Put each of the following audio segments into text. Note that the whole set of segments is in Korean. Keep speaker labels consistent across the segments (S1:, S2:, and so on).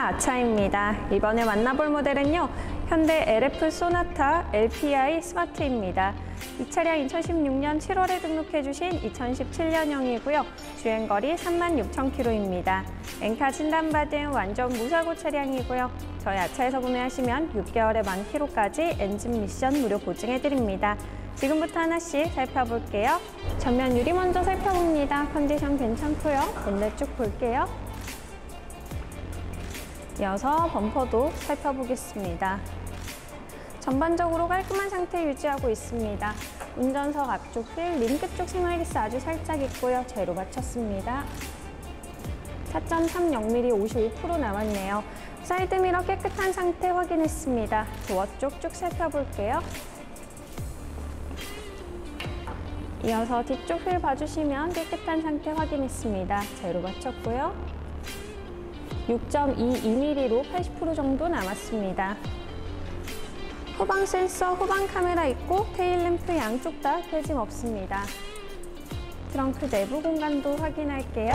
S1: 아차입니다. 이번에 만나볼 모델은요, 현대 LF 소나타 LPI 스마트입니다. 이 차량 2016년 7월에 등록해주신 2017년형이고요. 주행거리 36,000km입니다. 엔카 진단받은 완전 무사고 차량이고요. 저희 아차에서 구매하시면 6개월에 10,000km까지 엔진 미션 무료 보증해드립니다. 지금부터 하나씩 살펴볼게요. 전면 유리 먼저 살펴봅니다. 컨디션 괜찮고요. 본넷 쭉 볼게요. 이어서 범퍼도 살펴보겠습니다. 전반적으로 깔끔한 상태 유지하고 있습니다. 운전석 앞쪽 휠, 림크 쪽 생활기스 아주 살짝 있고요. 제로 맞췄습니다. 4.30mm 55% 남았네요. 사이드미러 깨끗한 상태 확인했습니다. 도어 쪽 쭉 살펴볼게요. 이어서 뒤쪽 휠 봐주시면 깨끗한 상태 확인했습니다. 제로 맞췄고요. 6.22mm로 80% 정도 남았습니다. 후방 센서, 후방 카메라 있고 테일램프 양쪽 다 폐짐 없습니다. 트렁크 내부 공간도 확인할게요.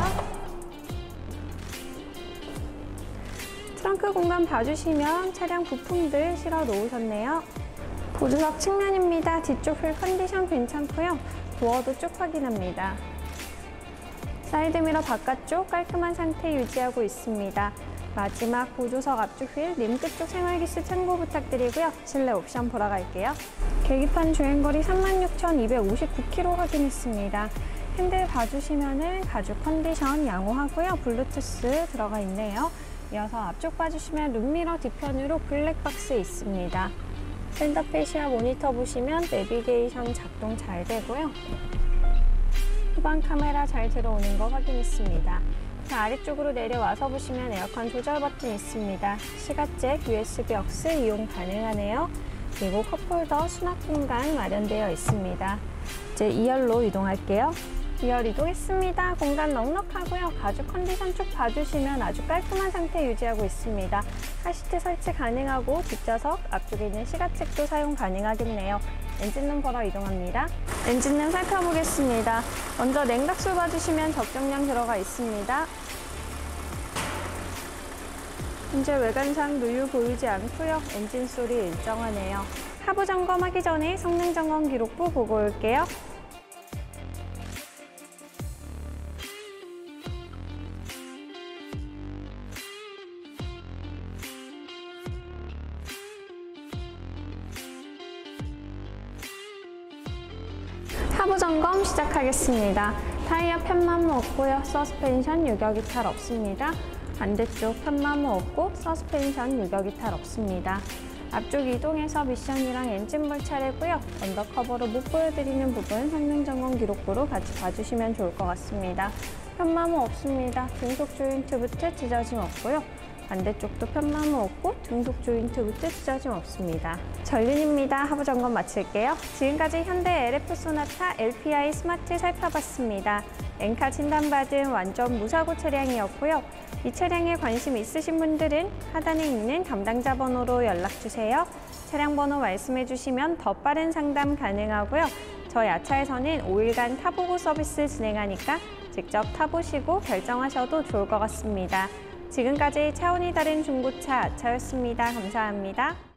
S1: 트렁크 공간 봐주시면 차량 부품들 실어 놓으셨네요. 보조석 측면입니다. 뒤쪽 휠 컨디션 괜찮고요. 도어도 쭉 확인합니다. 사이드미러 바깥쪽 깔끔한 상태 유지하고 있습니다. 마지막 보조석 앞쪽 휠, 림크 쪽 생활기스 참고 부탁드리고요. 실내 옵션 보러 갈게요. 계기판 주행거리 36,259km 확인했습니다. 핸들 봐주시면은 가죽 컨디션 양호하고요. 블루투스 들어가 있네요. 이어서 앞쪽 봐주시면 룸미러 뒤편으로 블랙박스 있습니다. 센터페시아 모니터 보시면 내비게이션 작동 잘 되고요. 후방 카메라 잘 들어오는 거 확인했습니다. 자, 아래쪽으로 내려와서 보시면 에어컨 조절 버튼 있습니다. 시가잭, USB aux 이용 가능하네요. 그리고 컵홀더 수납 공간 마련되어 있습니다. 이제 2열로 이동할게요. 2열 이동했습니다. 공간 넉넉하고요. 가죽 컨디션 쭉 봐주시면 아주 깔끔한 상태 유지하고 있습니다. 카시트 설치 가능하고 뒷좌석 앞쪽에 있는 시가책도 사용 가능하겠네요. 엔진룸 보러 이동합니다. 엔진룸 살펴보겠습니다. 먼저 냉각수 봐주시면 적정량 들어가 있습니다. 현재 외관상 누유 보이지 않고요. 엔진 소리 일정하네요. 하부 점검하기 전에 성능 점검 기록부 보고 올게요. 하부 점검 시작하겠습니다. 타이어 편마모 없고요. 서스펜션 유격 이탈 없습니다. 반대쪽 편마모 없고 서스펜션 유격 이탈 없습니다. 앞쪽 이동해서 미션이랑 엔진 볼 차례고요. 언더커버로 못 보여드리는 부분 성능 점검 기록부로 같이 봐주시면 좋을 것 같습니다. 편마모 없습니다. 등속 조인트 부트 찢어짐 없고요. 반대쪽도 편마모 없고 등속 조인트 부트 찢어짐 없습니다. 전륜입니다. 하부 점검 마칠게요. 지금까지 현대 LF 소나타 LPI 스마트 살펴봤습니다. 엔카 진단받은 완전 무사고 차량이었고요. 이 차량에 관심 있으신 분들은 하단에 있는 담당자 번호로 연락주세요. 차량 번호 말씀해 주시면 더 빠른 상담 가능하고요. 저희 아차에서는 5일간 타보고 서비스 진행하니까 직접 타보시고 결정하셔도 좋을 것 같습니다. 지금까지 차원이 다른 중고차 아차였습니다. 감사합니다.